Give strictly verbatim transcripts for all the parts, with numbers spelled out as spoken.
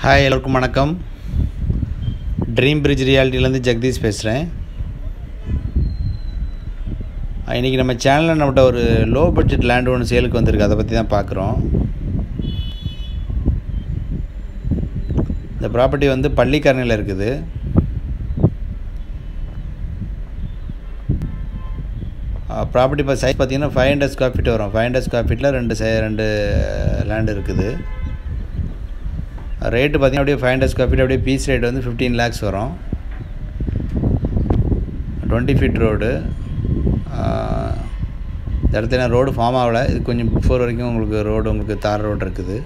Hi எல்லோருக்கும் வணக்கம். Dream bridge ரியாலிட்டிலேருந்து Jagadish பேசுகிறேன். இன்றைக்கி நம்ம சேனலில் நம்மகிட்ட ஒரு லோ பட்ஜெட் லேண்ட் ஒன்று சேலுக்கு வந்திருக்கு. அதை பற்றி தான் பார்க்குறோம். இந்த ப்ராப்பர்ட்டி வந்து பள்ளிக்கரணையில் இருக்குது. ப்ராப்பர்ட்டி இப்போ சைஸ் பார்த்திங்கன்னா ஃபைவ் ஹண்ட்ரட் ஸ்கொயர் ஃபீட் வரும். ஃபைவ் ஹண்ட்ரட் ஸ்கொயர் ஃபீட்டில் ரெண்டு சை ரெண்டு லேண்ட் இருக்குது. ரேட்டு பார்த்திங்கன்னா அப்படியே ஃபைவ் ஹண்ட்ரட் ஸ்கொயர் ஃபீட் அப்படியே பீஸ் ரேட் வந்து ஃபிஃப்டீன் லேக்ஸ் வரும். Twenty feet road. இந்த இடத்துல ரோடு ஃபார்ம் ஆகலை. இது கொஞ்சம் பிஃபோர் வரைக்கும் உங்களுக்கு ரோடு உங்களுக்கு தார் ரோடு இருக்குது.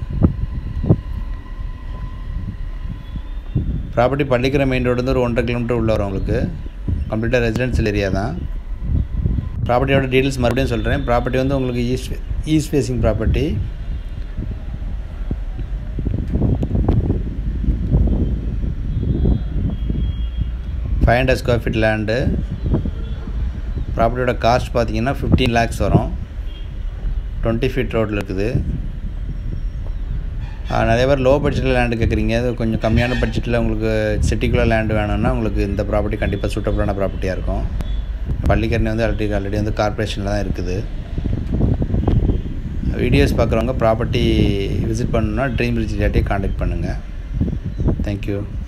ப்ராப்பர்ட்டி பள்ளிக்கிற மெயின் ரோடு வந்து ஒரு ஒன்றரை கிலோமீட்டர் உள்ள வரும். உங்களுக்கு கம்ப்ளீட்டாக ரெசிடென்ஷியல் ஏரியா தான். ப்ராப்பர்ட்டியோட டீட்டெயில்ஸ் மறுபடியும் சொல்கிறேன். ப்ராப்பர்ட்டி வந்து உங்களுக்கு east east facing property. Five hundred square feet land. ப்ராப்பர்ட்டியோட காஸ்ட் பார்த்தீங்கன்னா ஃபிஃப்டீன் லேக்ஸ் வரும். டுவெண்ட்டி ஃபீட் ரோட்டில் இருக்குது. நிறைய பேர் லோ பட்ஜெட்டில் லேண்டு கேட்குறீங்க. அது கொஞ்சம் கம்மியான பட்ஜெட்டில் உங்களுக்கு சிட்டிக்குள்ளே லேண்டு வேணும்னா உங்களுக்கு இந்த ப்ராப்பர்ட்டி கண்டிப்பாக சூட்டபுளான ப்ராப்பர்ட்டியாக இருக்கும். பள்ளிக்கரணை வந்து ஆல்ரெடி ஆல்ரெடி வந்து கார்பரேஷனில் தான் இருக்குது. வீடியோஸ் பார்க்குறவங்க ப்ராப்பர்ட்டி விசிட் பண்ணணுன்னா ட்ரீம் பிரிட்ஜ் ரியாலிட்டியை காண்டாக்ட் பண்ணுங்கள். தேங்க்யூ.